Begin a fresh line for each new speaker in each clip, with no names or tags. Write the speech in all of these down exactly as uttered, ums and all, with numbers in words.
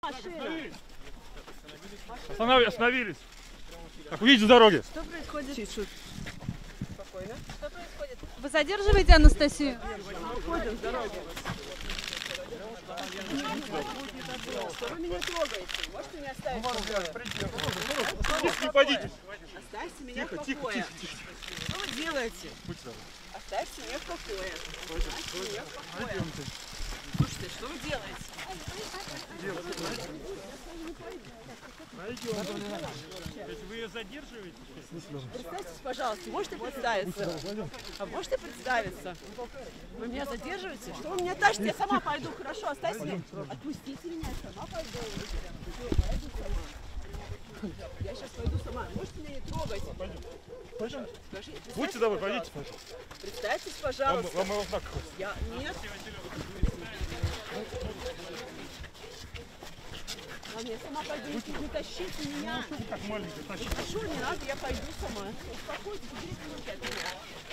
Остановились. Остановились. Как вы видите, с дороги.
Что происходит? Спокойно.
Что происходит? Вы задерживаете Анастасию?
Уходим с дороги. Что вы меня трогаете? Можете меня оставить в покое?
Не пойдите.
Оставьте меня в покое.
Тихо, тихо, тихо.
Что вы делаете? Оставьте меня в покое. Оставьте меня в покое. Слушайте, что вы делаете?
Вы ее задерживаете?
Представьтесь, пожалуйста, можете представиться? А можете представиться? Вы меня задерживаете? Что вы меня тащите? Я сама пойду. Хорошо, оставьте меня. Отпустите меня, я сама пойду. Пойду сама. Я сейчас пойду сама. Можете меня не трогать?
Пойдем.
Скажите,
Будьте добры, пойдите.
представьтесь,
Вам,
пожалуйста.
вам его знак.
Я... Нет. Ладно, я сама пойду, не, не тащите меня.
Как маленький, тащите.
Прошу, не надо, я пойду сама. Успокойтесь, уберите руки от меня.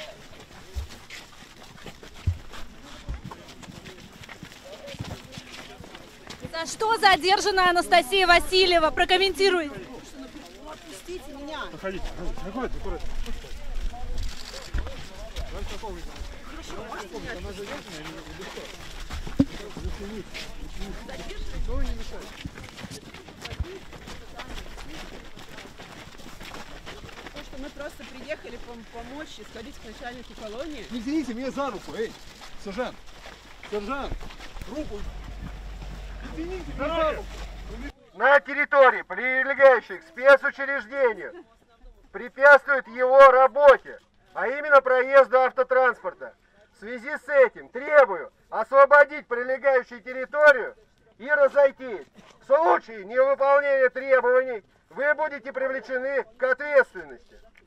За что задержана Анастасия Васильева? Прокомментируйте.
Ну, отпустите меня.
Проходите. Аккуратно, аккуратно.
Хорошо, можете меня отпустить? То, что мы просто приехали пом помочь и сходить к начальнику колонии.
Не тяните меня за руку, эй, сержант, сержант, руку. Не тяните меня за руку.
На территории, прилегающей к спецучреждению, препятствует его работе, а именно проезду автотранспорта. В связи с этим требую освободить прилегающую территорию и разойтись. В случае невыполнения требований вы будете привлечены к ответственности.